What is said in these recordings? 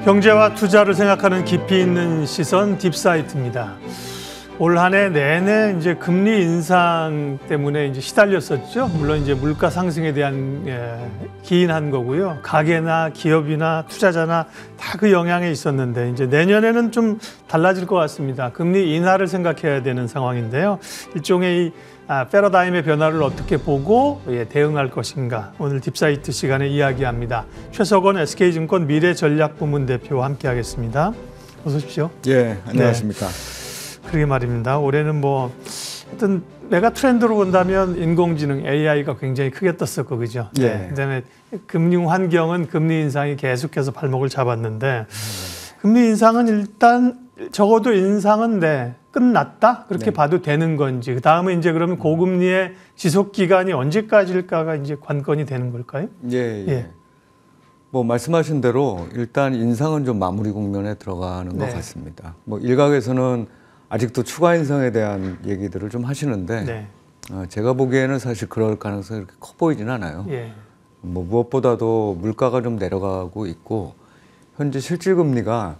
경제와 투자를 생각하는 깊이 있는 시선 딥사이트입니다. 올 한 해 내내 이제 금리 인상 때문에 이제 시달렸었죠. 물론 이제 물가 상승에 대한 기인한 거고요. 가게나 기업이나 투자자나 다 그 영향에 있었는데 이제 내년에는 좀 달라질 것 같습니다. 금리 인하를 생각해야 되는 상황인데요. 일종의 이 패러다임의 변화를 어떻게 보고 대응할 것인가. 오늘 딥사이트 시간에 이야기합니다. 최석원 SK증권 미래전략부문 대표와 함께하겠습니다. 어서 오십시오. 예, 안녕하십니까. 그러게 말입니다. 올해는 뭐 어떤 메가 트렌드로 본다면 인공지능 AI가 굉장히 크게 떴었고 그죠? 예. 그다음에 금융 환경은 금리 인상이 계속해서 발목을 잡았는데 금리 인상은 일단 적어도 인상은 끝났다 그렇게 봐도 되는 건지 그 다음에 이제 그러면 고금리의 지속 기간이 언제까지일까가 이제 관건이 되는 걸까요? 예. 뭐 말씀하신 대로 일단 인상은 좀 마무리 국면에 들어가는 것 같습니다. 뭐 일각에서는 아직도 추가 인상에 대한 얘기들을 좀 하시는데 제가 보기에는 사실 그럴 가능성이 그렇게 커 보이진 않아요. 뭐 무엇보다도 물가가 좀 내려가고 있고 현재 실질 금리가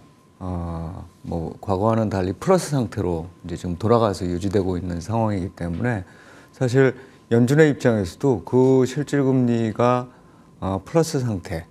뭐 과거와는 달리 플러스 상태로 이제 좀 돌아가서 유지되고 있는 상황이기 때문에 사실 연준의 입장에서도 그 실질 금리가 플러스 상태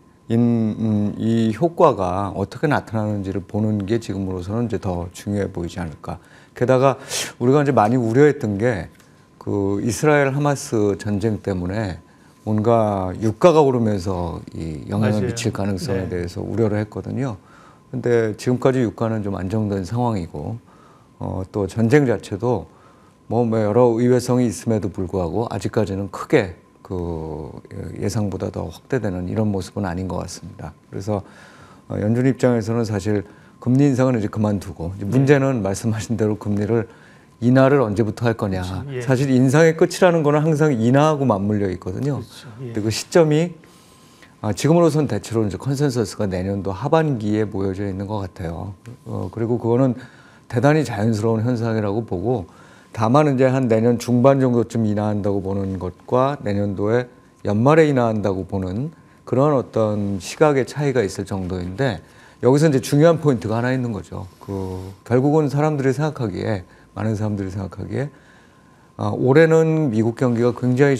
이 효과가 어떻게 나타나는지를 보는 게 지금으로서는 이제 더 중요해 보이지 않을까. 게다가 우리가 이제 많이 우려했던 게 그 이스라엘 하마스 전쟁 때문에 뭔가 유가가 오르면서 이 영향을 미칠 가능성에 대해서 우려를 했거든요. 근데 지금까지 유가는 좀 안정된 상황이고 또 전쟁 자체도 뭐 여러 의외성이 있음에도 불구하고 아직까지는 크게 그 예상보다 더 확대되는 이런 모습은 아닌 것 같습니다. 그래서 연준 입장에서는 사실 금리 인상은 이제 그만두고 이제 문제는 말씀하신 대로 금리를 인하를 언제부터 할 거냐. 그렇죠. 사실 인상의 끝이라는 거는 항상 인하하고 맞물려 있거든요. 그렇죠. 근데 그 시점이 지금으로선 대체로 이제 컨센서스가 내년도 하반기에 모여져 있는 것 같아요. 그리고 그거는 대단히 자연스러운 현상이라고 보고 다만 이제 한 내년 중반 정도쯤 인하한다고 보는 것과 내년도에 연말에 인하한다고 보는 그런 어떤 시각의 차이가 있을 정도인데 여기서 이제 중요한 포인트가 하나 있는 거죠. 결국은 많은 사람들이 생각하기에 올해는 미국 경기가 굉장히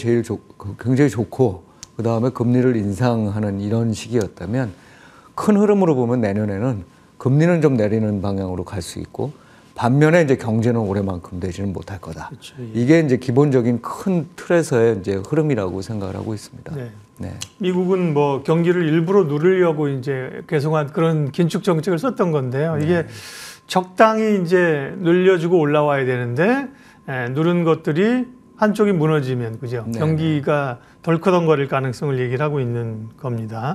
좋고 그 다음에 금리를 인상하는 이런 시기였다면 큰 흐름으로 보면 내년에는 금리는 좀 내리는 방향으로 갈 수 있고 반면에 이제 경제는 올해만큼 되지는 못할 거다. 그렇죠. 이게 이제 기본적인 큰 틀에서의 이제 흐름이라고 생각을 하고 있습니다. 미국은 뭐 경기를 일부러 누르려고 이제 계속한 그런 긴축 정책을 썼던 건데요. 이게 적당히 이제 늘려주고 올라와야 되는데 누른 것들이 한쪽이 무너지면 그죠? 경기가 덜커덩거릴 가능성을 얘기를 하고 있는 겁니다.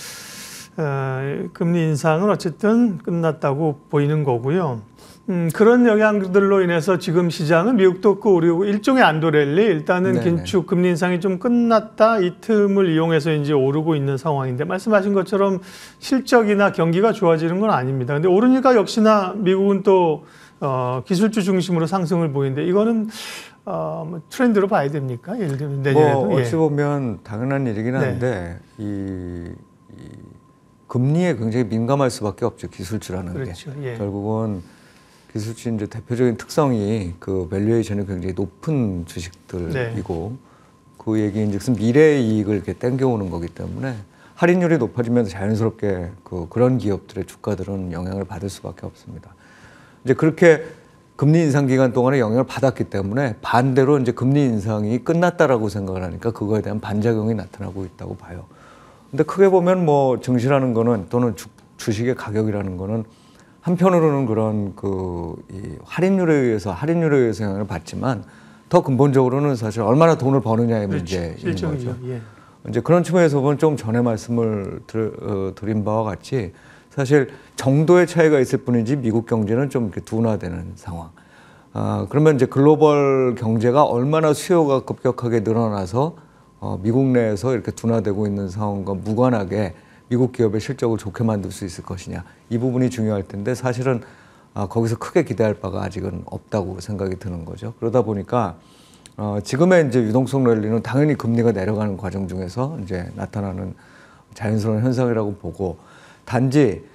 금리 인상은 어쨌든 끝났다고 보이는 거고요. 그런 영향들로 인해서 지금 시장은 미국도 그리고 일종의 안도랠리 일단은 긴축 금리 인상이 좀 끝났다 이 틈을 이용해서 이제 오르고 있는 상황인데 말씀하신 것처럼 실적이나 경기가 좋아지는 건 아닙니다. 근데 오르니까 역시나 미국은 또 기술주 중심으로 상승을 보이는데 이거는 뭐 트렌드로 봐야 됩니까? 예를 들면 내년에도 뭐 어찌 보면 당연한 일이긴 한데 이 금리에 굉장히 민감할 수밖에 없죠. 기술주라는 그렇죠. 게 결국은 기술주 이제 대표적인 특성이 그 밸류에이션이 굉장히 높은 주식들이고 그 얘기인즉슨 미래의 이익을 이렇게 땡겨오는 거기 때문에 할인율이 높아지면서 자연스럽게 그런 기업들의 주가들은 영향을 받을 수밖에 없습니다. 이제 그렇게 금리 인상 기간 동안에 영향을 받았기 때문에 반대로 이제 금리 인상이 끝났다라고 생각을 하니까 그거에 대한 반작용이 나타나고 있다고 봐요. 근데 크게 보면 뭐 증시라는 거는 또는 주식의 가격이라는 거는 한편으로는 그런 이 할인율에 의해서 영향을 받지만 더 근본적으로는 사실 얼마나 돈을 버느냐의 문제인 거죠. 이제 그런 측면에서 보면 좀 전에 말씀을 드린 바와 같이 사실 정도의 차이가 있을 뿐이지 미국 경제는 좀 이렇게 둔화되는 상황. 그러면 이제 글로벌 경제가 얼마나 수요가 급격하게 늘어나서 미국 내에서 이렇게 둔화되고 있는 상황과 무관하게 미국 기업의 실적을 좋게 만들 수 있을 것이냐. 이 부분이 중요할 텐데 사실은 거기서 크게 기대할 바가 아직은 없다고 생각이 드는 거죠. 그러다 보니까 지금의 이제 유동성 랠리는 당연히 금리가 내려가는 과정 중에서 이제 나타나는 자연스러운 현상이라고 보고 단지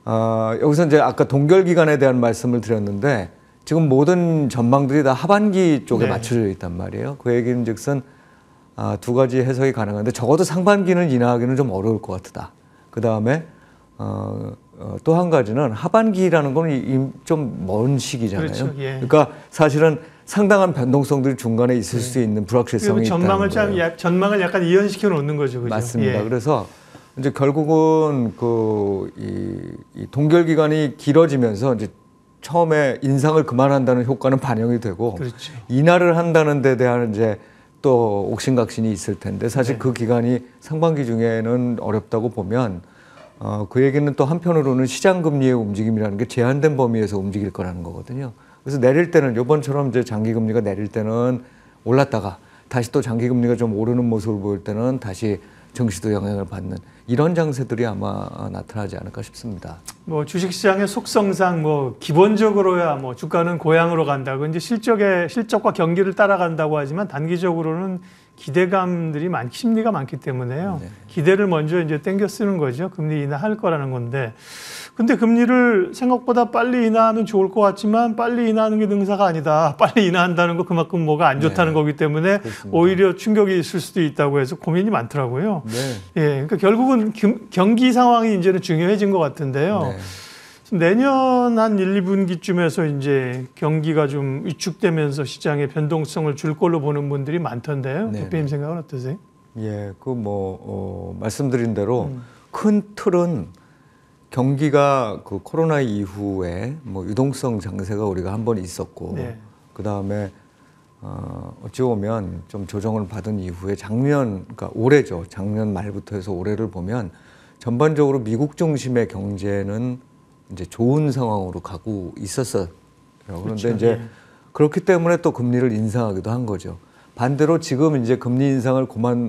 여기서 이제 아까 동결 기간에 대한 말씀을 드렸는데 지금 모든 전망들이 다 하반기 쪽에 네. 맞춰져 있단 말이에요. 그 얘기는 즉슨 두 가지 해석이 가능한데 적어도 상반기는 인하하기는 좀 어려울 것 같다. 그 다음에 또 한 가지는 하반기라는 건 좀 먼 시기잖아요. 그렇죠. 예. 그러니까 사실은 상당한 변동성들이 중간에 있을 수 있는 불확실성이 있다는 거예요. 전망을 약간 이연시켜 놓는 거죠. 그죠? 맞습니다. 예. 그래서 이제 결국은 이 동결 기간이 길어지면서 이제 처음에 인상을 그만한다는 효과는 반영이 되고 그렇죠. 인하를 한다는 데 대한 이제 또 옥신각신이 있을 텐데 사실 네. 그 기간이 상반기 중에는 어렵다고 보면 그 얘기는 또 한편으로는 시장 금리의 움직임이라는 게 제한된 범위에서 움직일 거라는 거거든요. 그래서 내릴 때는 요번처럼 이제 장기 금리가 내릴 때는 올랐다가 다시 또 장기 금리가 좀 오르는 모습을 보일 때는 다시 증시도 영향을 받는 이런 장세들이 아마 나타나지 않을까 싶습니다. 뭐 주식시장의 속성상 뭐 기본적으로야 뭐 주가는 고향으로 간다고 이제 실적과 경기를 따라간다고 하지만 단기적으로는 기대감들이 심리가 많기 때문에요. 네. 기대를 먼저 이제 땡겨 쓰는 거죠. 금리 인하할 거라는 건데. 근데 금리를 생각보다 빨리 인하하면 좋을 것 같지만 빨리 인하하는 게 능사가 아니다. 빨리 인하한다는 거 그만큼 뭐가 안 좋다는 네. 거기 때문에 그렇습니다. 오히려 충격이 있을 수도 있다고 해서 고민이 많더라고요. 네. 예, 그러니까 결국은 경기 상황이 이제는 중요해진 것 같은데요. 네. 내년 한 1, 2분기쯤에서 이제 경기가 좀 위축되면서 시장에 변동성을 줄 걸로 보는 분들이 많던데요. 네. 대표님 생각은 어떠세요? 예, 말씀드린 대로 큰 틀은 경기가 그 코로나 이후에 뭐 유동성 장세가 우리가 한 번 있었고, 네. 그 다음에 어찌 보면 좀 조정을 받은 이후에 그러니까 올해죠. 작년 말부터 해서 올해를 보면 전반적으로 미국 중심의 경제는 이제 좋은 상황으로 가고 있었어요. 그런데 그렇죠. 이제 예. 그렇기 때문에 또 금리를 인상하기도 한 거죠. 반대로 지금 이제 금리 인상을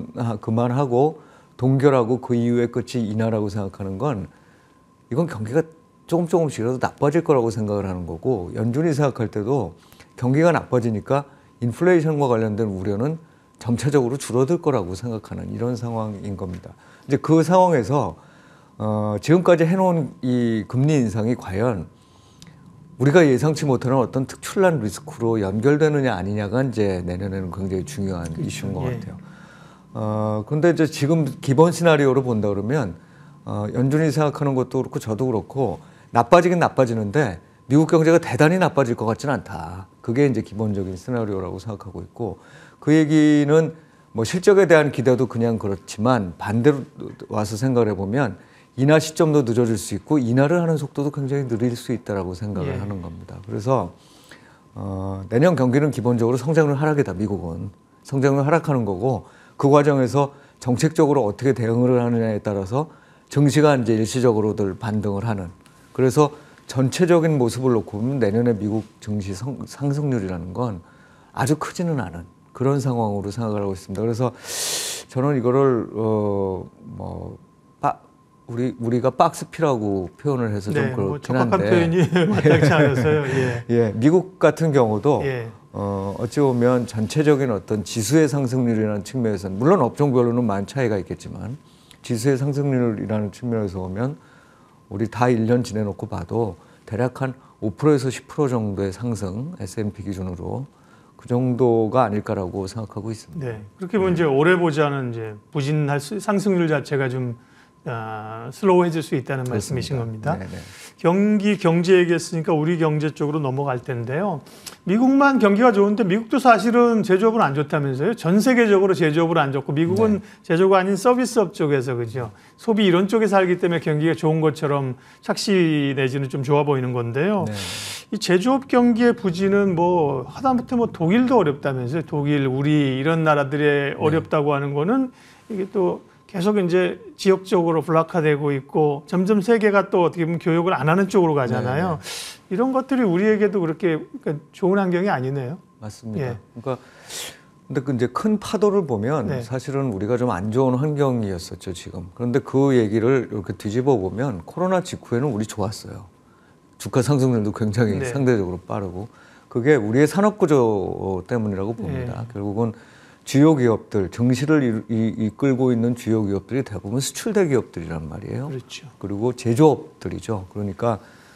그만하고 동결하고 그 이후에 끝이 인하라고 생각하는 건 이건 경기가 조금씩이라도 나빠질 거라고 생각을 하는 거고 연준이 생각할 때도 경기가 나빠지니까 인플레이션과 관련된 우려는 점차적으로 줄어들 거라고 생각하는 이런 상황인 겁니다. 이제 그 상황에서 지금까지 해놓은 이 금리 인상이 과연 우리가 예상치 못하는 어떤 특출난 리스크로 연결되느냐 아니냐가 이제 내년에는 굉장히 중요한 그렇죠. 이슈인 것 예. 같아요. 그런데 이제 지금 기본 시나리오로 본다 그러면 연준이 생각하는 것도 그렇고 저도 그렇고 나빠지긴 나빠지는데 미국 경제가 대단히 나빠질 것 같지는 않다. 그게 이제 기본적인 시나리오라고 생각하고 있고 그 얘기는 뭐 실적에 대한 기대도 그냥 그렇지만 반대로 와서 생각을 해보면 인하 시점도 늦어질 수 있고 인하를 하는 속도도 굉장히 느릴 수 있다라고 생각을 예. 하는 겁니다. 그래서 내년 경기는 기본적으로 성장률 하락이다. 미국은 성장률 하락하는 거고 그 과정에서 정책적으로 어떻게 대응을 하느냐에 따라서 증시가 이제 일시적으로들 반등을 하는. 그래서 전체적인 모습을 놓고 보면 내년에 미국 증시 상승률이라는 건 아주 크지는 않은 그런 상황으로 생각을 하고 있습니다. 그래서 저는 이거를 우리가 박스피라고 표현을 해서 좀 그렇긴 뭐 적합한 한데 표현이 마땅치 않았어요. 예. 예, 미국 같은 경우도 예. 어찌 보면 전체적인 어떤 지수의 상승률이라는 측면에서는 물론 업종별로는 많은 차이가 있겠지만 지수의 상승률이라는 측면에서 보면 우리 다 1년 지내놓고 봐도 대략 한 5%에서 10% 정도의 상승 S&P 기준으로 그 정도가 아닐까라고 생각하고 있습니다. 네. 그렇게 보면 이제 올해 보자는 이제 부진할 상승률 자체가 좀 슬로우해질 수 있다는 말씀이신 겁니다. 네네. 경제 얘기했으니까 우리 경제 쪽으로 넘어갈 텐데요. 미국만 경기가 좋은데 미국도 사실은 제조업은 안 좋다면서요. 전 세계적으로 제조업은 안 좋고 미국은 네. 제조가 아닌 서비스업 쪽에서 그죠. 소비 이런 쪽에 살기 때문에 경기가 좋은 것처럼 착시 내지는 좀 좋아 보이는 건데요. 네. 이 제조업 경기의 부진은 뭐 하다못해 뭐 독일도 어렵다면서요. 독일, 우리 이런 나라들의 어렵다고 하는 거는 이게 또 계속 이제 지역적으로 불락화되고 있고 점점 세계가 또 어떻게 보면 교육을 안 하는 쪽으로 가잖아요. 네네. 이런 것들이 우리에게도 그렇게 그러니까 좋은 환경이 아니네요. 맞습니다. 예. 그러니까 근데 그 이제 큰 파도를 보면 네. 사실은 우리가 좀 안 좋은 환경이었었죠 지금. 그런데 그 얘기를 이렇게 뒤집어 보면 코로나 직후에는 우리 좋았어요. 주가 상승률도 굉장히 네. 상대적으로 빠르고 그게 우리의 산업 구조 때문이라고 봅니다. 네. 결국은 주요 기업들, 증시를 이끌고 있는 주요 기업들이 대부분 수출 대기업들이란 말이에요. 그렇죠. 그리고 제조업들이죠. 그러니까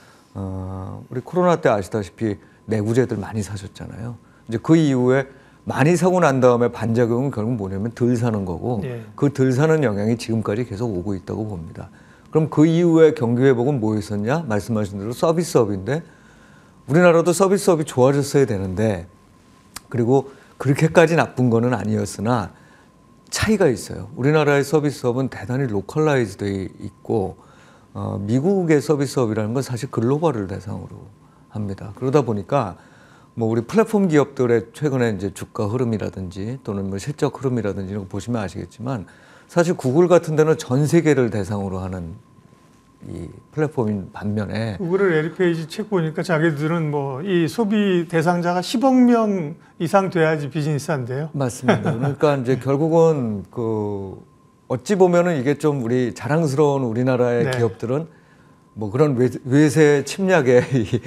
우리 코로나 때 아시다시피 내구재들 많이 사셨잖아요. 이제 그 이후에 많이 사고 난 다음에 반작용은 결국 뭐냐면 덜 사는 거고 그 덜 사는 영향이 지금까지 계속 오고 있다고 봅니다. 그럼 그 이후에 경기 회복은 뭐였었냐? 말씀하신 대로 서비스업인데 우리나라도 서비스업이 좋아졌어야 되는데 그리고 그렇게까지 나쁜 거는 아니었으나 차이가 있어요. 우리나라의 서비스업은 대단히 로컬라이즈돼 있고 미국의 서비스업이라는 건 사실 글로벌을 대상으로 합니다. 그러다 보니까 뭐 우리 플랫폼 기업들의 최근에 이제 주가 흐름이라든지 또는 뭐 실적 흐름이라든지 이런 거 보시면 아시겠지만 사실 구글 같은 데는 전 세계를 대상으로 하는 이 플랫폼인 반면에 구글의 에리 페이지 책 보니까 자기들은 뭐 이 소비 대상자가 10억 명 이상 돼야지 비즈니스 한대요. 맞습니다. 그러니까 이제 결국은 그 어찌 보면은 이게 좀 우리 자랑스러운 우리나라의 기업들은 뭐 그런 외세 침략에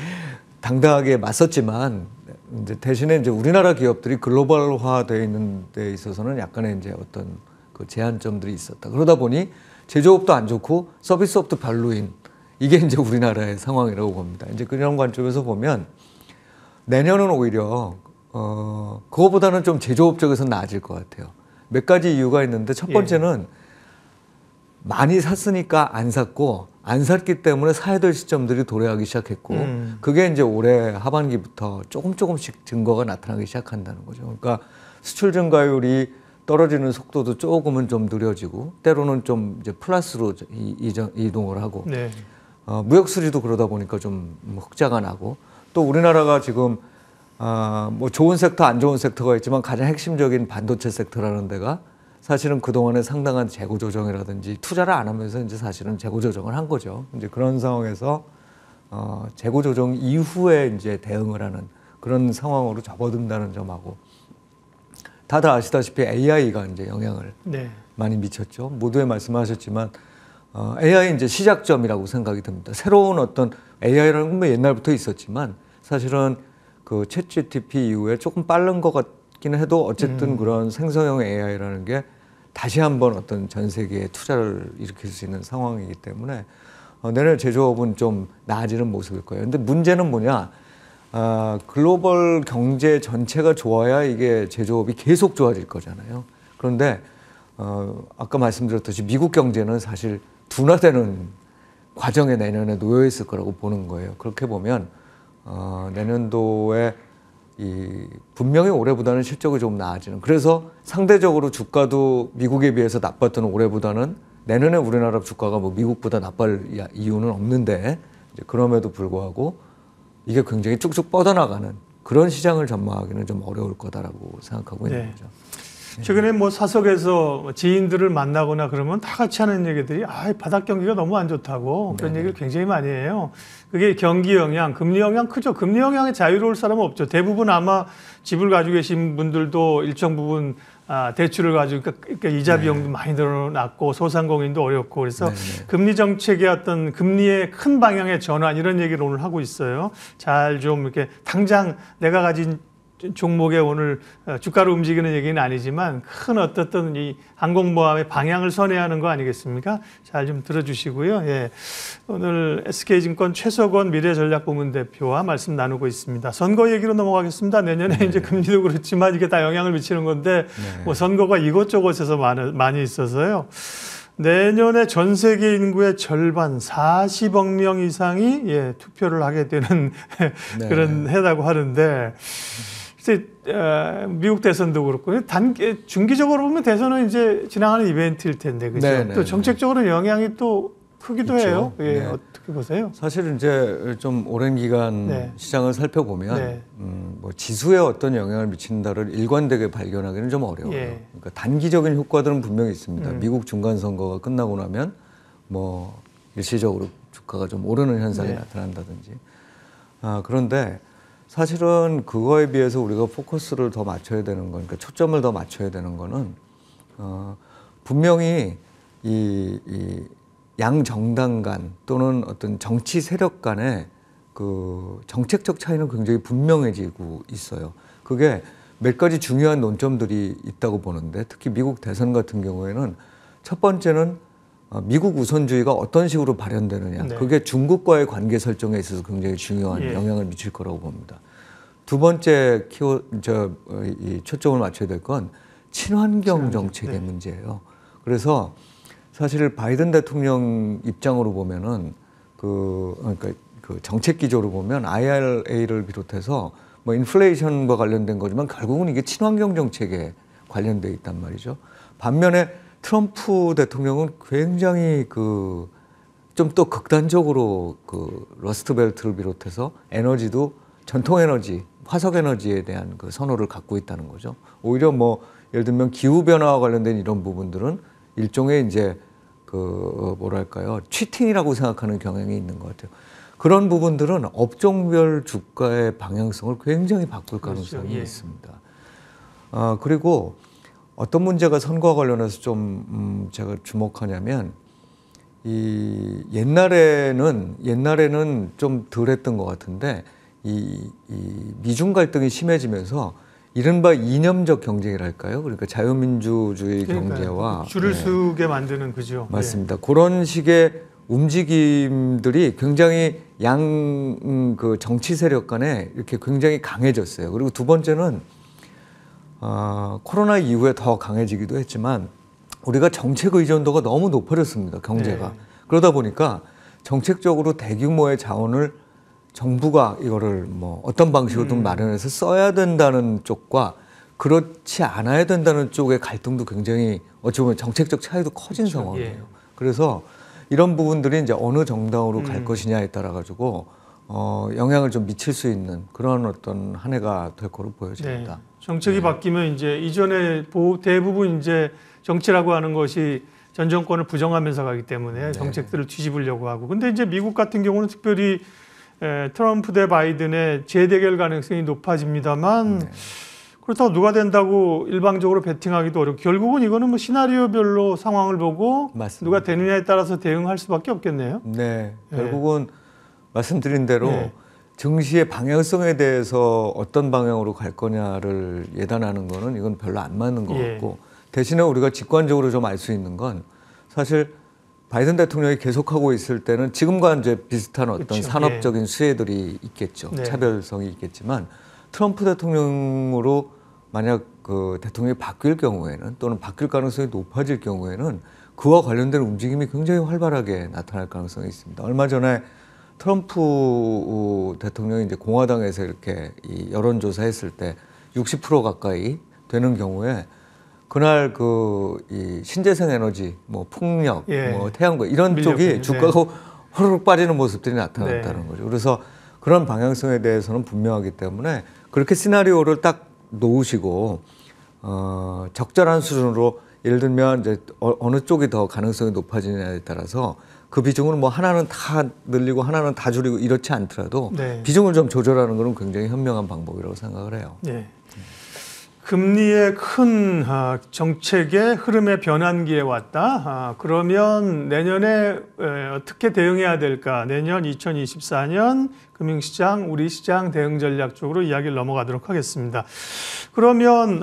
당당하게 맞섰지만 이제 대신에 이제 우리나라 기업들이 글로벌화되어 있는 데 있어서는 약간의 이제 어떤 그 제한점들이 있었다. 그러다 보니 제조업도 안 좋고 서비스업도 별로인 이게 이제 우리나라의 상황이라고 봅니다. 이제 그런 관점에서 보면 내년은 오히려 그거보다는 좀 제조업 쪽에서 나아질 것 같아요. 몇 가지 이유가 있는데 첫 번째는 많이 샀으니까 안 샀고 안 샀기 때문에 사야 될 시점들이 도래하기 시작했고 그게 이제 올해 하반기부터 조금씩 증거가 나타나기 시작한다는 거죠. 그러니까 수출 증가율이 떨어지는 속도도 조금은 좀 느려지고 때로는 좀 이제 플러스로 이동을 하고 무역 수지도 그러다 보니까 좀 흑자가 나고 또 우리나라가 지금 뭐 좋은 섹터 안 좋은 섹터가 있지만 가장 핵심적인 반도체 섹터라는 데가 사실은 그동안에 상당한 재고 조정이라든지 투자를 안 하면서 이제 사실은 재고 조정을 한 거죠. 이제 그런 상황에서 재고 조정 이후에 이제 대응을 하는 그런 상황으로 접어든다는 점하고 다들 아시다시피 AI가 이제 영향을 많이 미쳤죠. 모두에 말씀하셨지만 AI 이제 시작점이라고 생각이 듭니다. 새로운 어떤 AI라는 건 뭐 옛날부터 있었지만 사실은 그 챗GPT 이후에 조금 빠른 것 같기는 해도 어쨌든 그런 생성형 AI라는 게 다시 한번 어떤 전 세계에 투자를 일으킬 수 있는 상황이기 때문에 내년 제조업은 좀 나아지는 모습일 거예요. 근데 문제는 뭐냐? 글로벌 경제 전체가 좋아야 이게 제조업이 계속 좋아질 거잖아요. 그런데 아까 말씀드렸듯이 미국 경제는 사실 둔화되는 과정에 내년에 놓여 있을 거라고 보는 거예요. 그렇게 보면 내년도에 분명히 올해보다는 실적이 좀 나아지는. 그래서 상대적으로 주가도 미국에 비해서 나빴던 올해보다는 내년에 우리나라 주가가 뭐 미국보다 나쁠 이유는 없는데 이제 그럼에도 불구하고 이게 굉장히 쭉쭉 뻗어나가는 그런 시장을 전망하기는 좀 어려울 거다라고 생각하고 있는 거죠. 최근에 뭐 사석에서 지인들을 만나거나 그러면 다 같이 하는 얘기들이 바닥 경기가 너무 안 좋다고 그런 얘기를 굉장히 많이 해요. 그게 경기 영향, 금리 영향 크죠. 금리 영향에 자유로울 사람은 없죠. 대부분 아마 집을 가지고 계신 분들도 일정 부분 대출을 가지고 그러니까 이자 비용도 많이 늘어났고 소상공인도 어렵고 그래서 금리 정책의 어떤 금리의 큰 방향의 전환 이런 얘기를 오늘 하고 있어요. 잘 좀 이렇게 당장 내가 가진 종목에 오늘 주가로 움직이는 얘기는 아니지만 큰 어떤 이 항공모함의 방향을 선회야 하는 거 아니겠습니까? 잘 좀 들어주시고요. 오늘 SK증권 최석원 미래전략부문 대표와 말씀 나누고 있습니다. 선거 얘기로 넘어가겠습니다. 내년에 이제 금리도 그렇지만 이게 다 영향을 미치는 건데 뭐 선거가 이곳저곳에서 많이 있어서요. 내년에 전 세계 인구의 절반 40억 명 이상이 투표를 하게 되는 그런 해라고 하는데 미국 대선도 그렇고 중기적으로 보면 대선은 이제 지나가는 이벤트일 텐데 그죠? 또 정책적으로 영향이 또 크기도 해요. 어떻게 보세요? 사실 이제 좀 오랜 기간 시장을 살펴보면 뭐 지수에 어떤 영향을 미친다를 일관되게 발견하기는 좀 어려워요. 그러니까 단기적인 효과들은 분명히 있습니다. 미국 중간 선거가 끝나고 나면 뭐 일시적으로 주가가 좀 오르는 현상이 나타난다든지. 그런데 사실은 그거에 비해서 우리가 포커스를 더 맞춰야 되는 건, 그러니까 초점을 더 맞춰야 되는 거는 분명히 이 양정당 간 또는 어떤 정치 세력 간의 그 정책적 차이는 굉장히 분명해지고 있어요. 그게 몇 가지 중요한 논점들이 있다고 보는데 특히 미국 대선 같은 경우에는 첫 번째는 미국 우선주의가 어떤 식으로 발현되느냐. 네. 그게 중국과의 관계 설정에 있어서 굉장히 중요한 예. 영향을 미칠 거라고 봅니다. 두 번째 이 초점을 맞춰야 될 건 친환경 정책의 네. 문제예요. 그래서 사실 바이든 대통령 입장으로 보면은 그러니까 그 정책 기조로 보면 IRA를 비롯해서 뭐 인플레이션과 관련된 거지만 결국은 이게 친환경 정책에 관련돼 있단 말이죠. 반면에 트럼프 대통령은 굉장히 좀 또 극단적으로 러스트 벨트를 비롯해서 에너지도 전통 에너지, 화석 에너지에 대한 그 선호를 갖고 있다는 거죠. 오히려 뭐 예를 들면 기후 변화와 관련된 이런 부분들은 일종의 이제 뭐랄까요, 치팅이라고 생각하는 경향이 있는 것 같아요. 그런 부분들은 업종별 주가의 방향성을 굉장히 바꿀 가능성이 그렇죠. 예. 있습니다. 그리고 어떤 문제가 선거와 관련해서 좀 제가 주목하냐면 이 옛날에는 좀 덜했던 것 같은데 이 미중 갈등이 심해지면서 이른바 이념적 경쟁이랄까요? 그러니까 자유민주주의 경제와 줄을 서게 만드는 그죠. 맞습니다. 예. 그런 식의 움직임들이 굉장히 그 정치 세력 간에 이렇게 굉장히 강해졌어요. 그리고 두 번째는 코로나 이후에 더 강해지기도 했지만 우리가 정책 의존도가 너무 높아졌습니다. 경제가. 네. 그러다 보니까 정책적으로 대규모의 자원을 정부가 이거를 뭐 어떤 방식으로든 마련해서 써야 된다는 쪽과 그렇지 않아야 된다는 쪽의 갈등도 굉장히 어찌 보면 정책적 차이도 커진 그렇죠. 상황이에요. 예. 그래서 이런 부분들이 이제 어느 정당으로 갈 것이냐에 따라 가지고 영향을 좀 미칠 수 있는 그런 어떤 한 해가 될 거로 보여집니다. 네. 정책이 바뀌면 이제 이전에 대부분 이제 정치라고 하는 것이 전 정권을 부정하면서 가기 때문에 정책들을 뒤집으려고 하고. 근데 이제 미국 같은 경우는 특별히 트럼프 대 바이든의 재대결 가능성이 높아집니다만 그렇다고 누가 된다고 일방적으로 베팅하기도 어렵고 결국은 이거는 뭐 시나리오별로 상황을 보고 맞습니다. 누가 되느냐에 따라서 대응할 수밖에 없겠네요. 네, 결국은 말씀드린 대로 증시의 방향성에 대해서 어떤 방향으로 갈 거냐를 예단하는 거는 이건 별로 안 맞는 것 같고 대신에 우리가 직관적으로 좀 알 수 있는 건 사실 바이든 대통령이 계속하고 있을 때는 지금과 이제 비슷한 어떤 그렇죠. 산업적인 수혜들이 있겠죠. 차별성이 있겠지만 트럼프 대통령으로 만약 그 대통령이 바뀔 경우에는 또는 바뀔 가능성이 높아질 경우에는 그와 관련된 움직임이 굉장히 활발하게 나타날 가능성이 있습니다. 얼마 전에 트럼프 대통령이 이제 공화당에서 이렇게 이 여론조사했을 때 60% 가까이 되는 경우에 그날 이 신재생 에너지, 뭐 풍력, 뭐 태양광 이런 쪽이 주가가 호로록 빠지는 모습들이 나타났다는 거죠. 그래서 그런 방향성에 대해서는 분명하기 때문에 그렇게 시나리오를 딱 놓으시고 적절한 수준으로 예를 들면 이제 어느 쪽이 더 가능성이 높아지느냐에 따라서 그 비중을 뭐 하나는 다 늘리고 하나는 다 줄이고 이렇지 않더라도 비중을 좀 조절하는 것은 굉장히 현명한 방법이라고 생각을 해요. 네. 금리의 큰 정책의 흐름의 변환기에 왔다. 그러면 내년에 어떻게 대응해야 될까? 내년 2024년 금융시장, 우리 시장 대응 전략 쪽으로 이야기를 넘어가도록 하겠습니다. 그러면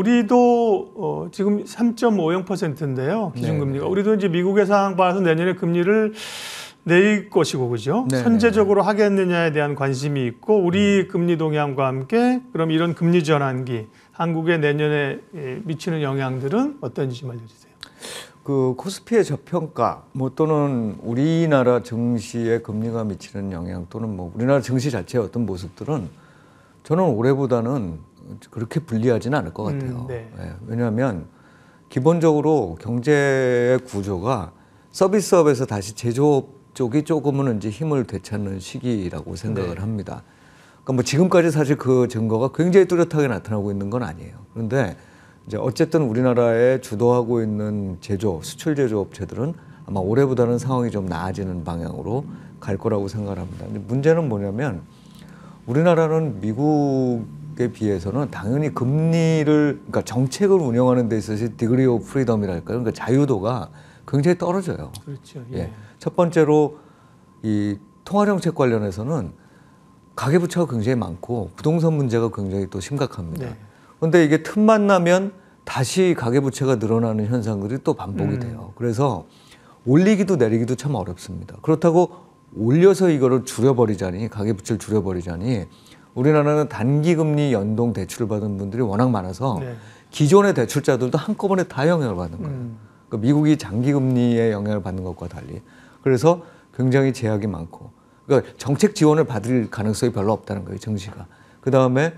우리도 지금 3.50%인데요. 기준금리가. 우리도 이제 미국의 상황 봐서 내년에 금리를 내릴 것이고, 그죠? 선제적으로 하겠느냐에 대한 관심이 있고, 우리 금리 동향과 함께 그럼 이런 금리 전환기, 한국의 내년에 미치는 영향들은 어떤지 좀 알려주세요. 그 코스피의 저평가, 뭐 또는 우리나라 증시에 금리가 미치는 영향 또는 뭐 우리나라 증시 자체의 어떤 모습들은 저는 올해보다는 그렇게 불리하지는 않을 것 같아요. 왜냐하면 기본적으로 경제의 구조가 서비스업에서 다시 제조업 쪽이 조금은 이제 힘을 되찾는 시기라고 생각을 합니다. 그러니까 뭐 지금까지 사실 그 증거가 굉장히 뚜렷하게 나타나고 있는 건 아니에요. 그런데 이제 어쨌든 우리나라에 주도하고 있는 수출 제조 업체들은 아마 올해보다는 상황이 좀 나아지는 방향으로 갈 거라고 생각을 합니다. 근데 문제는 뭐냐면 우리나라는 미국에 비해서는 당연히 그러니까 정책을 운영하는 데 있어서 디그리 오브 프리덤이랄까요? 그러니까 자유도가 굉장히 떨어져요. 그렇죠. 첫 번째로 이 통화정책 관련해서는 가계부채가 굉장히 많고 부동산 문제가 굉장히 또 심각합니다. 그런데 이게 틈만 나면 다시 가계부채가 늘어나는 현상들이 또 반복이 돼요. 그래서 올리기도 내리기도 참 어렵습니다. 그렇다고 올려서 이거를 줄여버리자니, 가계부채를 줄여버리자니, 우리나라는 단기금리 연동 대출을 받은 분들이 워낙 많아서 네. 기존의 대출자들도 한꺼번에 다 영향을 받는 거예요. 그러니까 미국이 장기금리에 영향을 받는 것과 달리. 그래서 굉장히 제약이 많고, 그러니까 정책 지원을 받을 가능성이 별로 없다는 거예요, 증시가. 그 다음에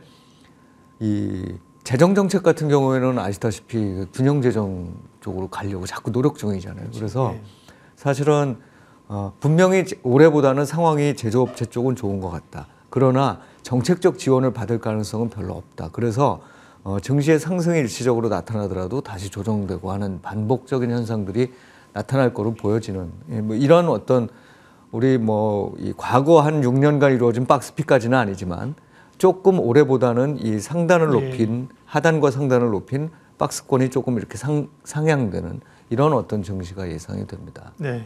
이 재정 정책 같은 경우에는 아시다시피 균형 재정 쪽으로 가려고 자꾸 노력 중이잖아요. 그래서 사실은 분명히 올해보다는 상황이 제조업체 쪽은 좋은 것 같다. 그러나 정책적 지원을 받을 가능성은 별로 없다. 그래서 증시의 상승이 일시적으로 나타나더라도 다시 조정되고 하는 반복적인 현상들이 나타날 거로 보여지는, 뭐 이런 어떤 우리 뭐 이 과거 한 6년간 이루어진 박스피까지는 아니지만 조금 올해보다는 이 상단을 높인, 하단과 상단을 높인 박스권이 조금 이렇게 상향되는 이런 어떤 증시가 예상이 됩니다. 네.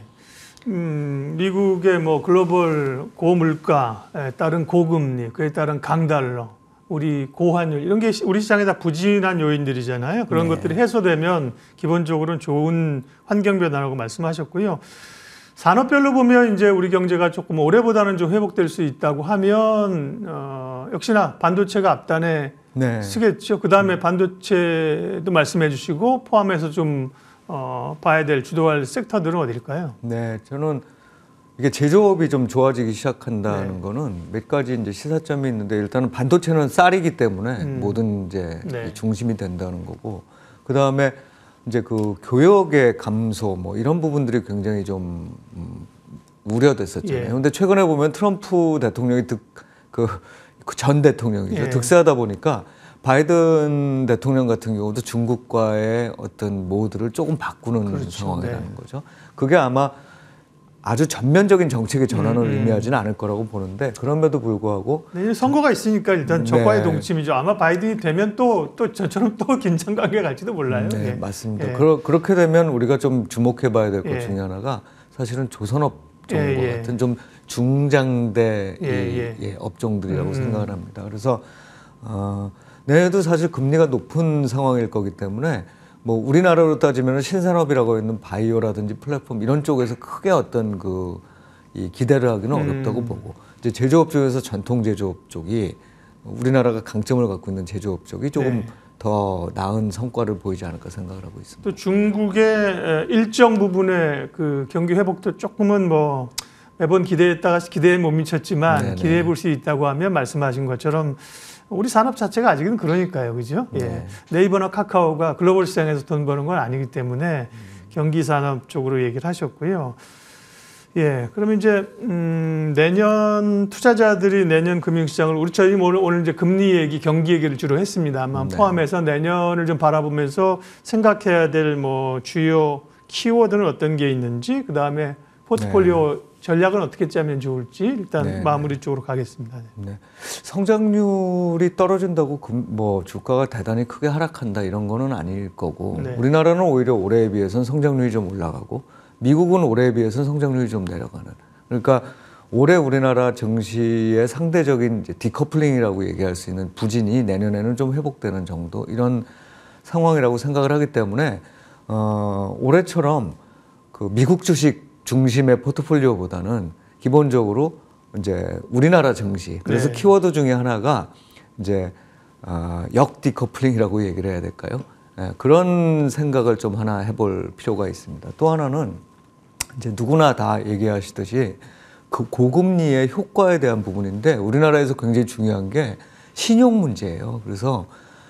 미국의 뭐 글로벌 고물가에 따른 고금리, 그에 따른 강달러, 우리 고환율 이런 게 우리 시장에 다 부진한 요인들이잖아요. 그런 것들이 해소되면 기본적으로는 좋은 환경 변화라고 말씀하셨고요. 산업별로 보면 이제 우리 경제가 조금 올해보다는 좀 회복될 수 있다고 하면 역시나 반도체가 앞단에 서겠죠. 그 다음에 반도체도 말씀해 주시고 포함해서 좀 봐야 될 주도할 섹터들은 어디일까요? 네, 저는 이게 제조업이 좀 좋아지기 시작한다는 거는 몇 가지 이제 시사점이 있는데, 일단은 반도체는 쌀이기 때문에 모든 이제 중심이 된다는 거고, 그 다음에 이제 그 교역의 감소 뭐 이런 부분들이 굉장히 좀 우려됐었잖아요. 근데 최근에 보면 트럼프 대통령이 그 전 대통령이죠. 득세하다 보니까 바이든 대통령 같은 경우도 중국과의 어떤 모드를 조금 바꾸는 상황이라는 거죠. 그게 아마 아주 전면적인 정책의 전환을 의미하지는 않을 거라고 보는데, 그럼에도 불구하고 선거가 있으니까 일단 적과의 동침이죠. 아마 바이든이 되면 또 저처럼 또 긴장 관계가 갈지도 몰라요. 네, 맞습니다. 그렇게 되면 우리가 좀 주목해봐야 될 것 중에 하나가 사실은 조선업 정보 같은 좀 중장대 업종들이라고 생각을 합니다. 그래서 내년도 사실 금리가 높은 상황일 거기 때문에 뭐 우리나라로 따지면 신산업이라고 있는 바이오라든지 플랫폼 이런 쪽에서 크게 어떤 이 기대를 하기는 어렵다고 보고, 이제 제조업 쪽에서 전통 제조업 쪽이 우리나라가 강점을 갖고 있는 제조업 쪽이 조금 더 나은 성과를 보이지 않을까 생각을 하고 있습니다. 또 중국의 일정 부분의 그 경기 회복도 조금은 뭐 매번 기대했다가 기대에 못 미쳤지만 기대해 볼 수 있다고 하면 말씀하신 것처럼 우리 산업 자체가 아직은 그러니까요, 그죠? 네이버나 카카오가 글로벌 시장에서 돈 버는 건 아니기 때문에 경기 산업 쪽으로 얘기를 하셨고요. 그러면 이제 내년 투자자들이 내년 금융시장을 저희 오늘 이제 금리 얘기, 경기 얘기를 주로 했습니다만 포함해서 내년을 좀 바라보면서 생각해야 될 뭐 주요 키워드는 어떤 게 있는지, 그 다음에 포트폴리오 전략은 어떻게 짜면 좋을지 일단 마무리 쪽으로 가겠습니다. 성장률이 떨어진다고 뭐 주가가 대단히 크게 하락한다 이런 거는 아닐 거고, 우리나라는 오히려 올해에 비해서는 성장률이 좀 올라가고 미국은 올해에 비해서는 성장률이 좀 내려가는, 그러니까 올해 우리나라 증시의 상대적인 이제 디커플링이라고 얘기할 수 있는 부진이 내년에는 좀 회복되는 정도 이런 상황이라고 생각을 하기 때문에 올해처럼 그 미국 주식 중심의 포트폴리오보다는 기본적으로 이제 우리나라 증시, 그래서 키워드 중에 하나가 이제 역디커플링이라고 얘기를 해야 될까요? 그런 생각을 좀 하나 해볼 필요가 있습니다. 또 하나는 이제 누구나 다 얘기하시듯이 그 고금리의 효과에 대한 부분인데, 우리나라에서 굉장히 중요한 게 신용 문제예요. 그래서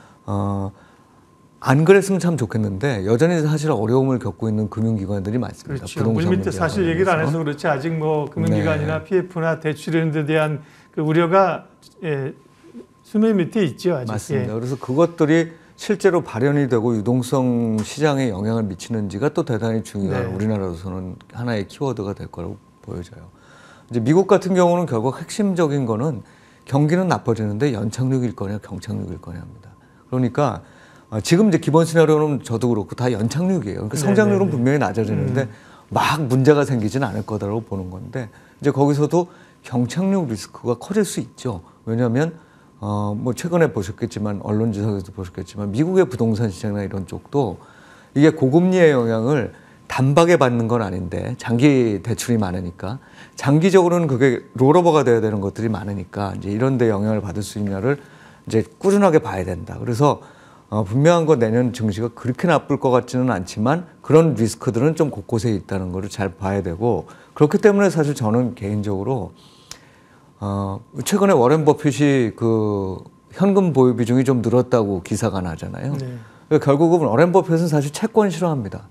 안 그랬으면 참 좋겠는데 여전히 사실 어려움을 겪고 있는 금융기관들이 많습니다. 그렇죠. 물밑에 사실 얘기를 안 해서 그렇지 아직 뭐 금융기관이나 PF나 대출 이런 데 대한 그 우려가 수면 밑에 있죠. 아직. 맞습니다. 그래서 그것들이 실제로 발현이 되고 유동성 시장에 영향을 미치는지가 또 대단히 중요한 우리나라로서는 하나의 키워드가 될 거라고 보여져요. 이제 미국 같은 경우는 결국 핵심적인 거는 경기는 나빠지는데 연착륙일 거냐 경착륙일 거냐입니다. 그러니까 지금 이제 기본 시나리오는 저도 그렇고 다 연착륙이에요. 그러니까 성장률은 분명히 낮아지는데 막 문제가 생기지는 않을 거다라고 보는 건데, 이제 거기서도 경착륙 리스크가 커질 수 있죠. 왜냐하면 뭐 최근에 보셨겠지만 언론 지석에서 보셨겠지만 미국의 부동산 시장이나 이런 쪽도 이게 고금리의 영향을 단박에 받는 건 아닌데 장기 대출이 많으니까 장기적으로는 그게 롤오버가 돼야 되는 것들이 많으니까 이제 이런 데 영향을 받을 수 있냐를 이제 꾸준하게 봐야 된다. 그래서 분명한 건 내년 증시가 그렇게 나쁠 것 같지는 않지만 그런 리스크들은 좀 곳곳에 있다는 거를 잘 봐야 되고 그렇기 때문에 사실 저는 개인적으로 최근에 워렌 버핏이 그 현금 보유 비중이 좀 늘었다고 기사가 나잖아요. 네. 결국은 워렌 버핏은 사실 채권 싫어합니다.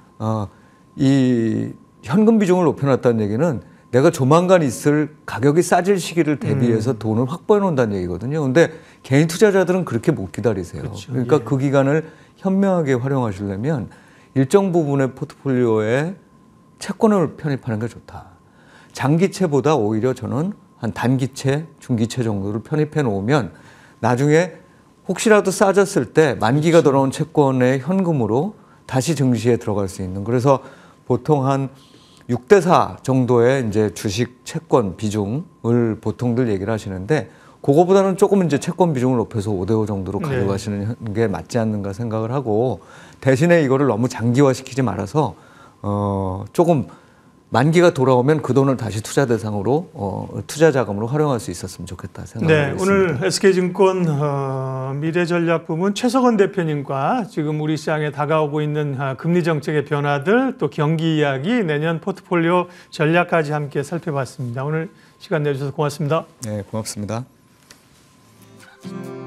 이 현금 비중을 높여놨다는 얘기는 내가 조만간 있을 가격이 싸질 시기를 대비해서 돈을 확보해 놓는다는 얘기거든요. 근데 개인 투자자들은 그렇게 못 기다리세요. 그렇죠. 그러니까 예. 그 기간을 현명하게 활용하시려면 일정 부분의 포트폴리오에 채권을 편입하는 게 좋다. 장기채보다 오히려 저는 한 단기채, 중기채 정도를 편입해 놓으면 나중에 혹시라도 싸졌을 때 만기가 돌아온 채권의 현금으로 다시 증시에 들어갈 수 있는. 그래서 보통 한 6대4 정도의 이제 주식 채권 비중을 보통들 얘기를 하시는데 그거보다는 조금 이제 채권 비중을 높여서 5대5 정도로 가져가시는 게 맞지 않는가 생각을 하고 대신에 이거를 너무 장기화 시키지 말아서 조금 만기가 돌아오면 그 돈을 다시 투자 대상으로 투자 자금으로 활용할 수 있었으면 좋겠다 생각합니다. 네, 오늘 SK증권 미래전략부문 최석원 대표님과 지금 우리 시장에 다가오고 있는 금리 정책의 변화들 또 경기 이야기 내년 포트폴리오 전략까지 함께 살펴봤습니다. 오늘 시간 내주셔서 고맙습니다. 네, 고맙습니다.